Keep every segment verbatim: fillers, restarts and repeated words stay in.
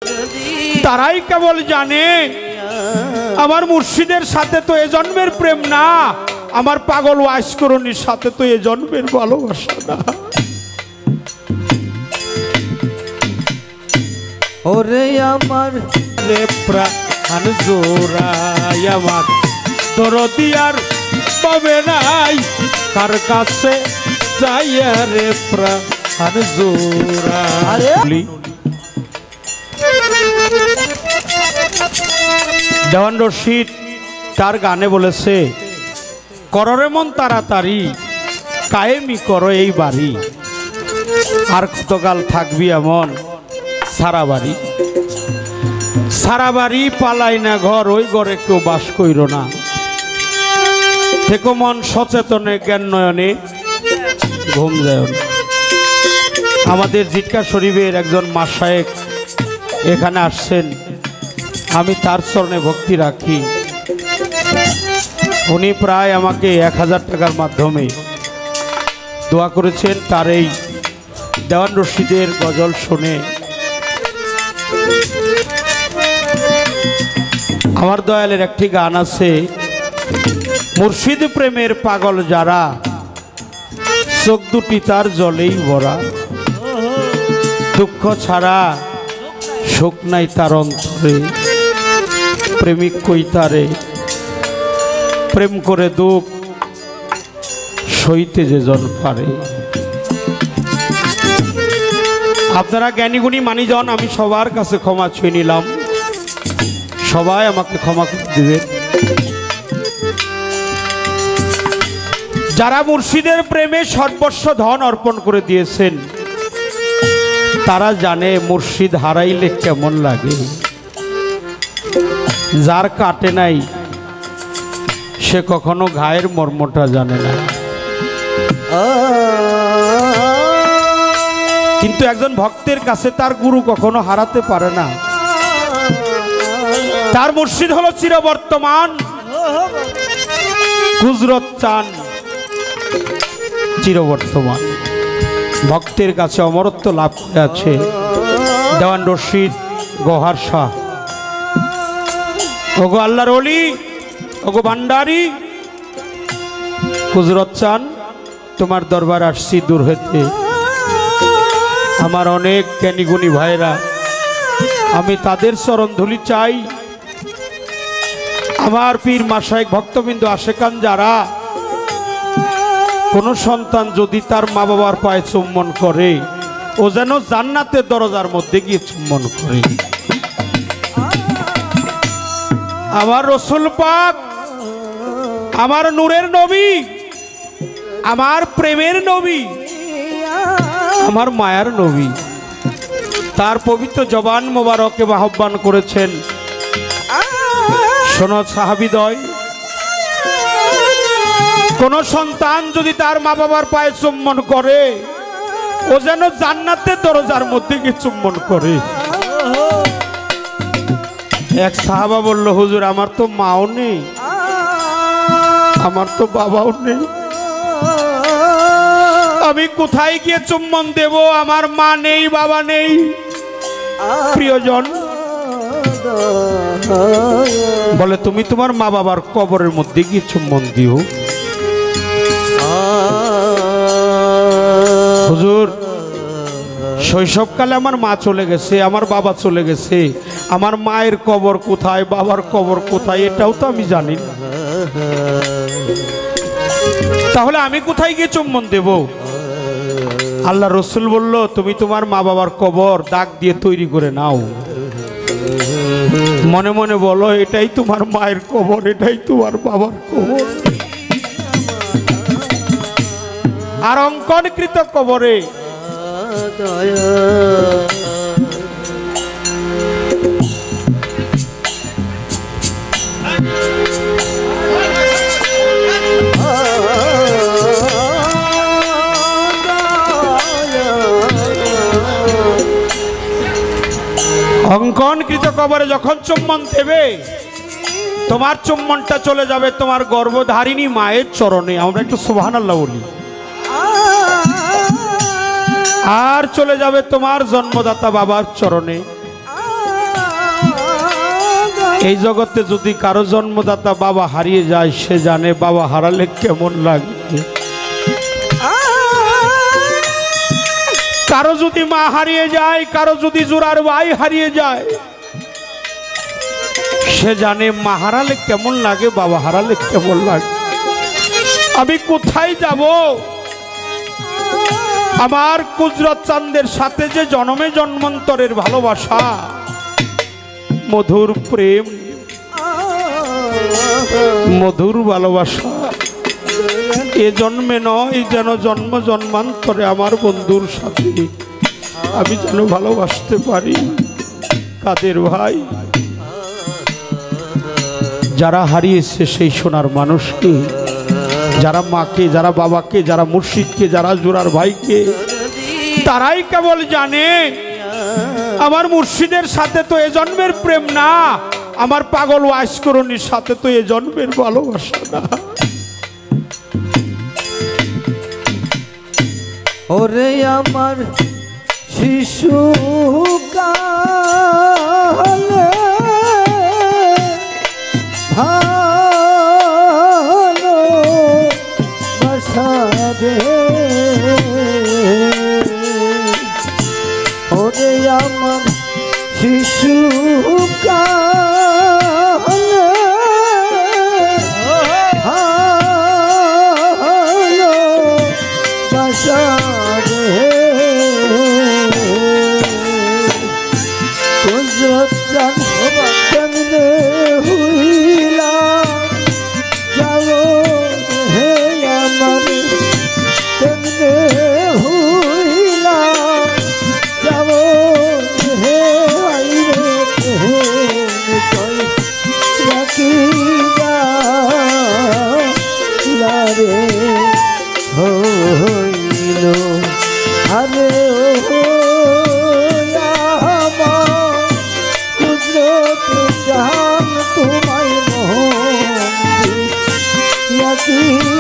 তারাই কেবল জানে আমার মুর্শিদের সাথে তো এ জন্মের প্রেম না, আমার পাগল ওয়াইসকরণীর সাথে তো এ জন্মের ভালোবাসা না। ওরে আমার রে প্রাণ জোড়াই আমার দরদি আর পাবে নাই, কার কাছে যাইয়া রে প্রাণ জোড়াই। দেওয়ান রশিদ তার গানে বলেছে, কররে মন তাড়াতাড়ি কায়েমি করো এই বাড়ি, আর কতকাল থাকবি এমন সারা বাড়ি। সারা বাড়ি পালাই না ঘর, ওই ঘরে কেউ বাস কইর না। থেকো মন সচেতনে জ্ঞান নয়নে ঘুম যায় না। আমাদের জিটকা শরীফের একজন মাশায়েখ এখানে আসছেন, আমি তার চরণে ভক্তি রাখি। উনি প্রায় আমাকে এক হাজার টাকার মাধ্যমে দোয়া করেছেন তার এই দেওয়ান রশিদের গজল শুনে। আমার দয়ালের একটি গান আছে, মুর্শিদ প্রেমের পাগল যারা, চোখ দুটি তার জলেই ভরা, দুঃখ ছাড়া সুখ নাই তার অন্তরে, প্রেমিক কই তারে প্রেম করে দুঃখ সইতে যে জন পারে। আপনারা জ্ঞানীগুণী মানিজন, আমি সবার কাছে ক্ষমা ছুঁয়ে নিলাম, সবাই আমাকে ক্ষমা করে দিবেন। যারা মুর্শিদের প্রেমে সর্বস্ব ধন অর্পণ করে দিয়েছেন, তারা জানে মুর্শিদ হারাইলে কেমন লাগে। যার কাটে নাই সে কখনো ঘায়ের মর্মটা জানে না। কিন্তু একজন ভক্তের কাছে তার গুরু কখনো হারাতে পারে না। তার মুর্শিদ হলো চিরবর্তমান, কুদরত চান চিরবর্তমান, ভক্তের কাছে অমরত্ব লাভ করে আছে দেওয়ান রশিদ গৌহার শাহ। ওগো আল্লাহর ওলি, ওগো ভান্ডারী, কুদরত চান তোমার দরবার আসছি দূর হইতে। আমার অনেক জ্ঞানীগুণী ভাইরা, আমি তাদের চরণ ধুলি চাই। আমার পীর মাশায়েখ ভক্তবৃন্দ আশেকান যারা, কোন সন্তান যদি তার মা বাবার পায়ে চুম্বন করে, ও যেন জান্নাতের দরজার মধ্যে গিয়ে চুম্বন করে। আমার রসুল পাক, আমার নূরের নবী, আমার প্রেমের নবী, আমার মায়ার নবী, তার পবিত্র জবান মোবারকে আহ্বান করেছেন, শোনো সাহাবীদ্বয়, কোন সন্তান যদি তার মা বাবার পায়ে চুম্বন করে, ও যেন জান্নাতের দরজার মধ্যে গিয়ে চুম্বন করে। এক সাহাবা বলল, হুজুর আমার তো মাও নেই, আমার তো বাবাও নেই, আমি কোথায় গিয়ে চুম্বন দেব? আমার মা নেই, বাবা নেই, প্রিয়জন। বলে তুমি তোমার মা বাবার কবরের মধ্যে গিয়ে চুম্বন দিও। হুজুর শৈশবকালে আমার মা চলে গেছে, আমার বাবা চলে গেছে, আমার মায়ের কবর কোথায়, বাবার কবর কোথায়, এটাও তো আমি জানি না। তাহলে আমি কোথায় গিয়ে চুম্বন দেব? আল্লাহ রসুল বলল, তুমি তোমার মা বাবার কবর দাগ দিয়ে তৈরি করে নাও। মনে মনে বলো, এটাই তোমার মায়ের কবর, এটাই তোমার বাবার কবর। আর অঙ্কনকৃত কবরে অঙ্কনকৃত কবরে যখন চুম্বন দেবে, তোমার চুম্বনটা চলে যাবে তোমার গর্ভধারিণী মায়ের চরণে। আমরা একটু সুবহানাল্লাহ বলি। আর চলে যাবে তোমার জন্মদাতা বাবার চরণে। এই জগতে যদি কারো জন্মদাতা বাবা হারিয়ে যায়, সে জানে বাবা হারালে কেমন লাগে। কারো যদি মা হারিয়ে যায়, কারো যদি জোড়ার ভাই হারিয়ে যায়, সে জানে মা হারালে কেমন লাগে, বাবা হারালে কেমন লাগে। আমি কোথায় যাব? আমার কুদরত চাঁদের সাথে যে জন্মে জন্মান্তরের ভালোবাসা, মধুর প্রেম, মধুর ভালোবাসা, এ জন্মে নয় যেন জন্ম জন্মান্তরে আমার বন্ধুর সাথে আমি যেন ভালোবাসতে পারি। কাদের ভাই? যারা হারিয়েছে সেই সোনার মানুষকে, যারা মাকে, যারা বাবাকে, যারা মুর্শিদকে, যারা জোড়ার ভাইকে, তারাই কেবল জানে আমার মুর্শিদের সাথে তো এ জন্মের প্রেম না, আমার পাগল ওয়াইসকরণীর সাথে তো এ জন্মের ভালোবাসা না। ওরে আমার শিশু কালে ভালো বাসা দে, ওরে আমার শিশু কালে ভালো বাসা দে। কুদরত চাঁদ কেমনে হইলা যাও হে আমার, কেমনে হইলা যাও হে আইরে কই রাখি রে হইল। আরে ও কুদরত জাহান তোমায় মোহী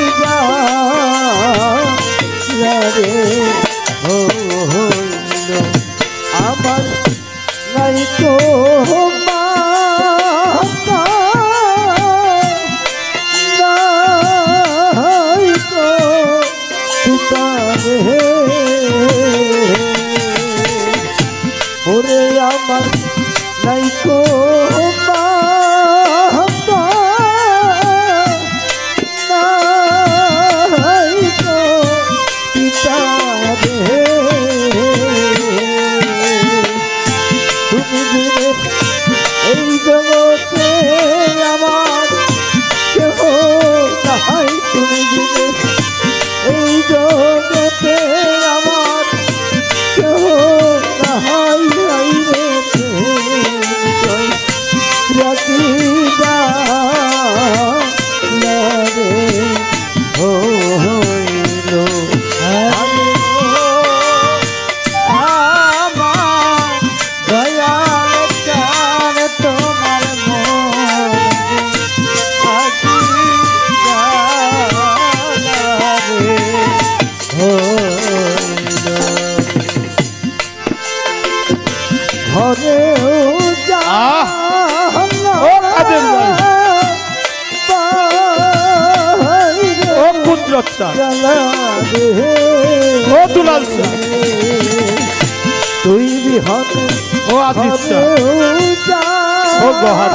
রে হইল। আমার নাই তো মাতা, নাই তো পিতা রে, ওরে আমার নাই তো মাতা, নাই তো পিতা রে। তুমি দিলে এই জগতে আমার কেহ নাই, তুমি দিলে এই জগতে আমার কেহ নাই, আইরে রাখি রে হইল। আমার দয়াল চাঁদ তোমার ঘরে কুদরত চাঁদ ও দুলাল চাঁদ, তুই বিহন ও আজিজ চাঁদ ও গহার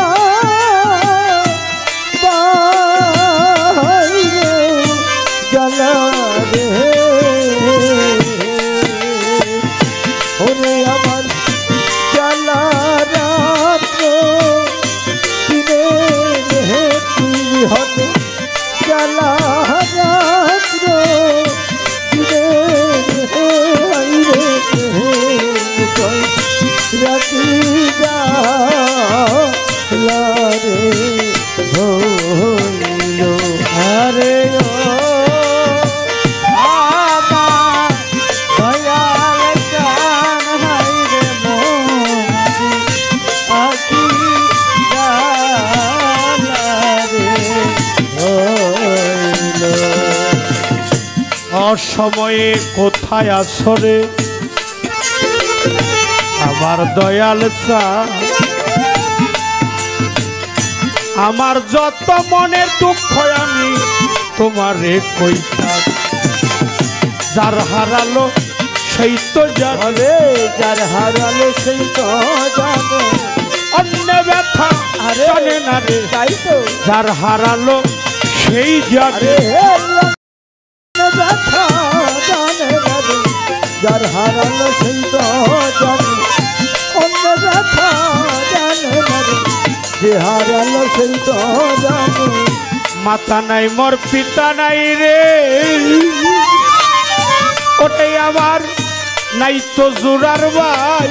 জ্বালা রে, ওরে আমার জ্বালা রাত্র দিনে রে, তুই বিহন জ্বালা রাত্র দিনে রে, আইরে রাখি রে হইল। আরে ও আমার দয়াল চাঁদ হাইরে মন আকি রে হইল। অসময়ে কোথায় আসরে আমার দয়াল চাঁদ, আমার যত মনের দুঃখ আমি তোমারে কইতা যার হারালো সেই তো জানে যার হারালো সেই তো জানে অন্য ব্যথা জানে না রে তাই তো যার হারালো সেই জানে ব্যথা জানে না রে যার হারালো সেই তো জানে অন্য ব্যথা জানে না রে যে হারালো সেই তো জানে মাথা নাই মোর পিতা নাই রে ওটাই আমার নাই তো জোড়ার ভাই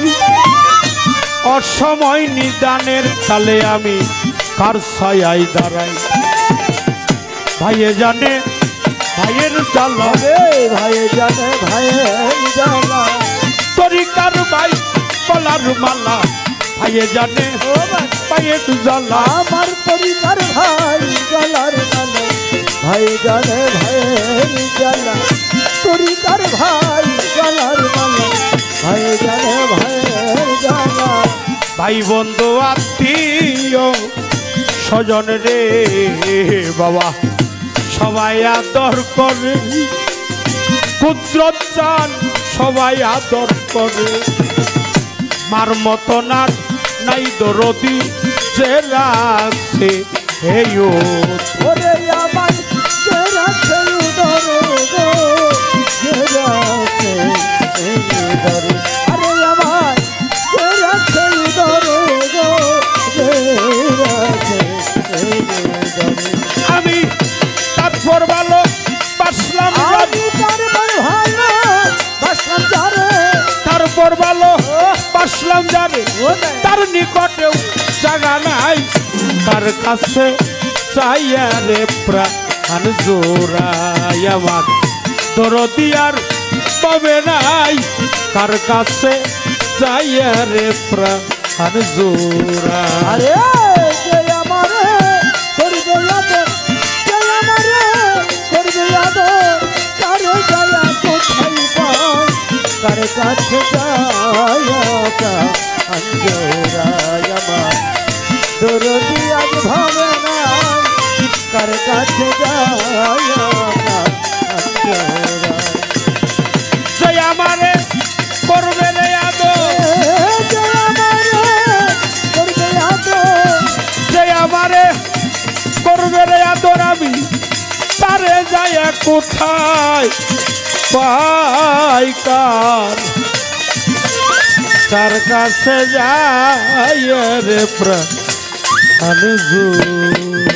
অসময় নিদানের কালে আমি কার ছায়ায় দাঁড়াই ভাইয়ে জানে ভাইয়ের জ্বালা রে ভাই জানে ভাইয়ের জ্বালা তরিকার ভাই কলার মালা ভাইয়ে জানে ভাইয়ের জ্বালা আমার পরিবার ভাই জ্বালার মালা ভাই জানে ভাইয়ের জ্বালা তরিকার ভাই জ্বালার মালা ভাই জানে ভাইয়ের জ্বালা ভাই বন্ধু আত্মীয় স্বজন রে বাবা সবাই আদর করে কুদরত চান সবাই আদর করে মার মতন আর নাই দরদি যে রাখছে এই ওরে আমার যে রাখছে উদরে গো যে রাখছে এই উদরে আরে আমার যে রাখছে উদরে গো যে রাখছে এই উদরে আমি তারপর ভালো বাসলাম আমি তারপর ভালো বাসলাম যারে তারপর ভালো বাসলাম যাবে তার নিকটেও জায়গা নাই তার কাছে চাইয়া রে প্রাণ জোড়াই আমার দরদি আর পাবে নাই তার কাছে চাইয়া রে প্রাণ জোড়া আরে যে আমারে করবে আদর যে আমারে করবে আদর তারে গলা কোথায় পাই কার কাছে যায়া অঞ্জরায় আমার দরদি আজ ভাবে না কার কাছে যায়া অঞ্জরায় যে আমারে করবে রে আদর যে আমারে করবে আদর যে আমারে করবে রে আদর আমি তারে যায় কোথায় পাই কার কার কাছে যায় রে প্রাণ